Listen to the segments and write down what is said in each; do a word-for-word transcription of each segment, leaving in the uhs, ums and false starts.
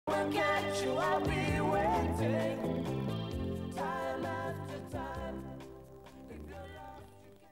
We'll catch you, I'll be waiting. Time after time. If you're lost, you can.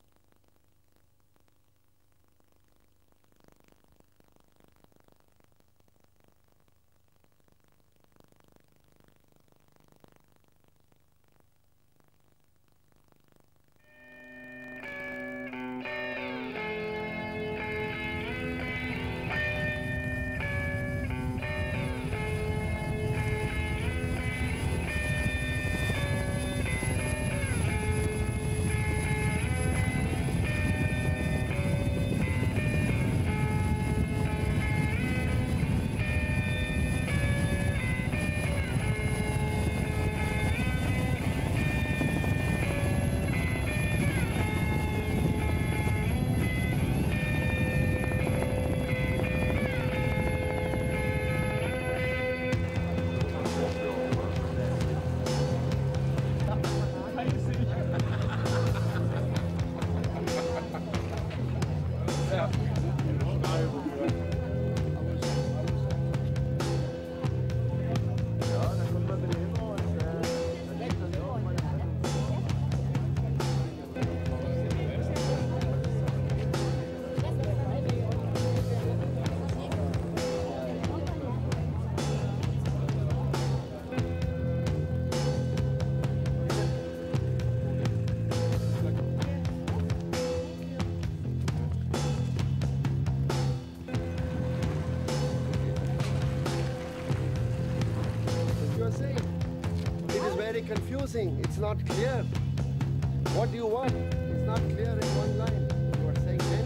Confusing. It's not clear. What do you want? It's not clear in one line. You are saying many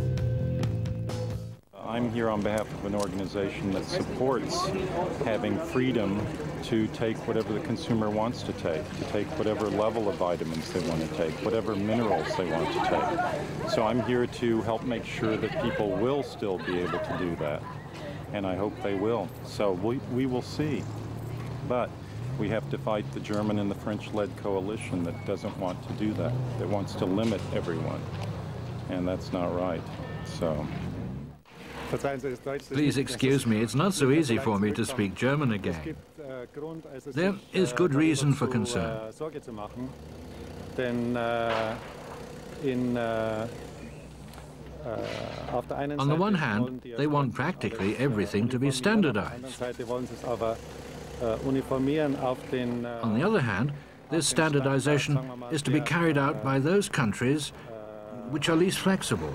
things. I'm here on behalf of an organization that supports having freedom to take whatever the consumer wants to take, to take whatever level of vitamins they want to take, whatever minerals they want to take. So I'm here to help make sure that people will still be able to do that. And I hope they will. So we, we will see. But we have to fight the German and the French-led coalition that doesn't want to do that, that wants to limit everyone. And that's not right. So. Please excuse me, it's not so easy for me to speak German again. There is good reason for concern. On the one hand, they want practically everything to be standardized. On the other hand, this standardization is to be carried out by those countries which are least flexible,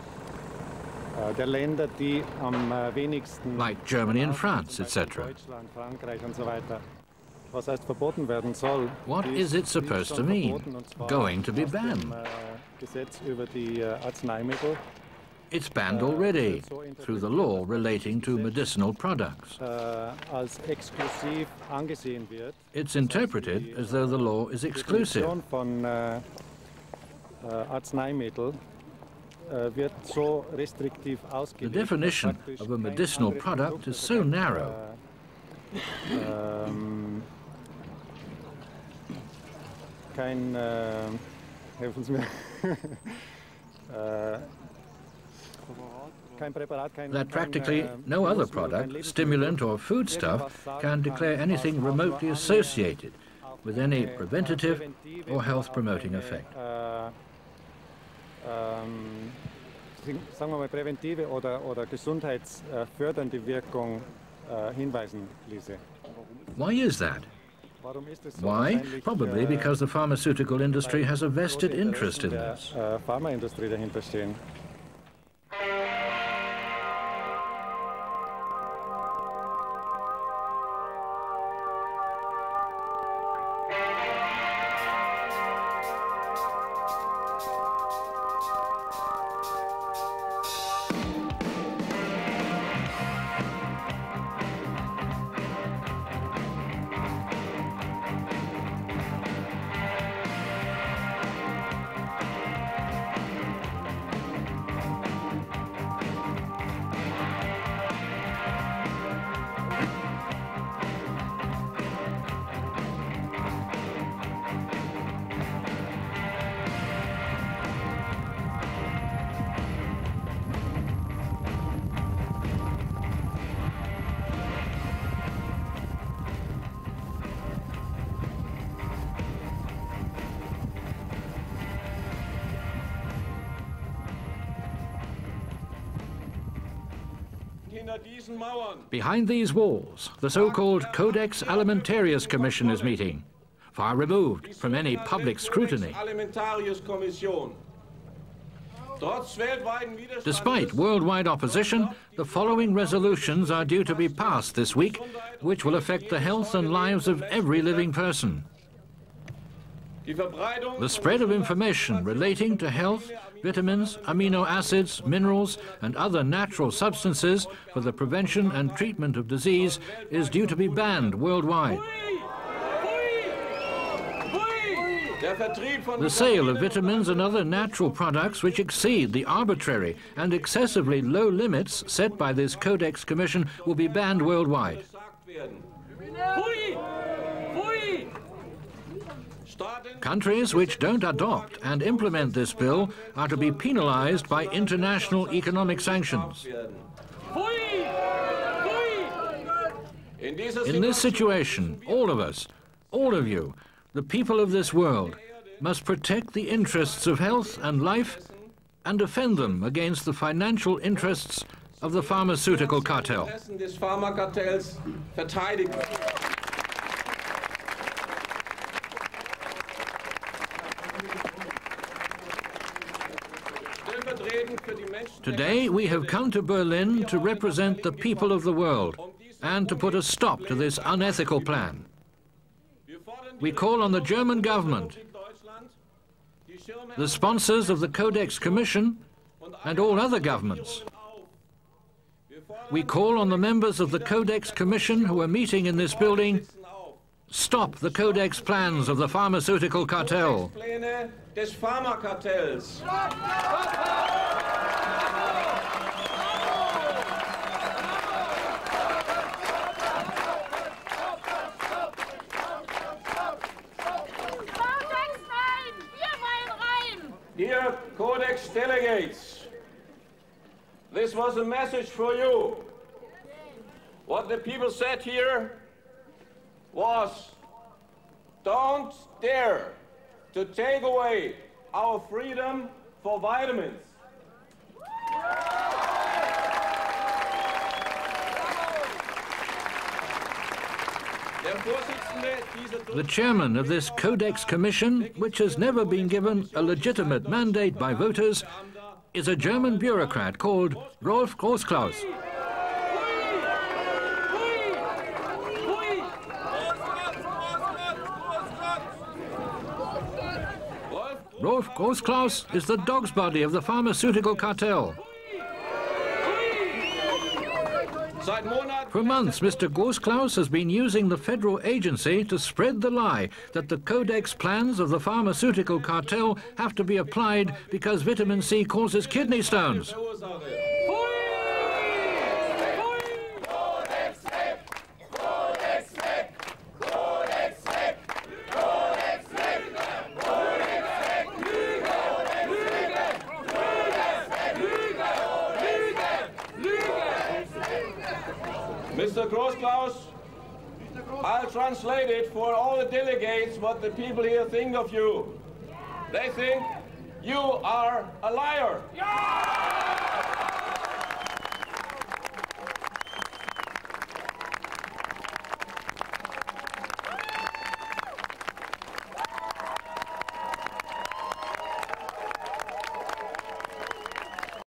like Germany and France, et cetera. What is it supposed to mean? Going to be banned? It's banned already, through the law relating to medicinal products. It's interpreted as though the law is exclusive. The definition of a medicinal product is so narrow. That practically no other product, stimulant or foodstuff, can declare anything remotely associated with any preventative or health-promoting effect. Why is that? Why? Probably because the pharmaceutical industry has a vested interest in this. Behind these walls, the so-called Codex Alimentarius Commission is meeting, far removed from any public scrutiny. Despite worldwide opposition, the following resolutions are due to be passed this week, which will affect the health and lives of every living person. The spread of information relating to health, vitamins, amino acids, minerals, and other natural substances for the prevention and treatment of disease is due to be banned worldwide. The sale of vitamins and other natural products which exceed the arbitrary and excessively low limits set by this Codex Commission will be banned worldwide. Countries which don't adopt and implement this bill are to be penalized by international economic sanctions. In this situation, all of us, all of you, the people of this world, must protect the interests of health and life and defend them against the financial interests of the pharmaceutical cartel. Today we have come to Berlin to represent the people of the world and to put a stop to this unethical plan. We call on the German government, the sponsors of the Codex Commission, and all other governments. We call on the members of the Codex Commission who are meeting in this building, stop the Codex plans of the pharmaceutical cartel. Dear Codex delegates, this was a message for you. What the people said here was, don't dare to take away our freedom for vitamins. The chairman of this Codex Commission, which has never been given a legitimate mandate by voters, is a German bureaucrat called Rolf Großklaus. Rolf Großklaus is the dog's body of the pharmaceutical cartel. For months, Mister Großklaus has been using the federal agency to spread the lie that the Codex plans of the pharmaceutical cartel have to be applied because vitamin C causes kidney stones. Mister Großklaus, I'll translate it for all the delegates what the people here think of you. They think you are a liar.